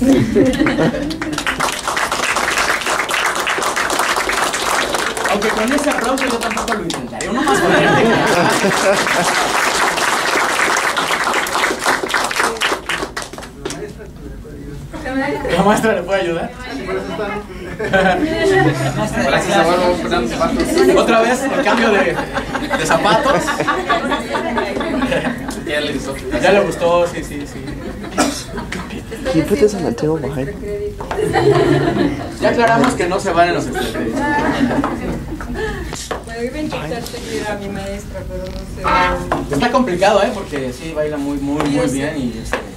Aunque con ese aplauso yo tampoco lo intentaría. Uno más fuerte. ¿La maestra le puede ayudar? Otra vez el cambio de zapatos. Ya le gustó, sí. Can you put this on the table behind? Ya aclaramos que no se van en los extracréditos. Bueno, iba a intentar seguir a mi maestra, pero no sé. Está complicado, porque sí baila muy bien y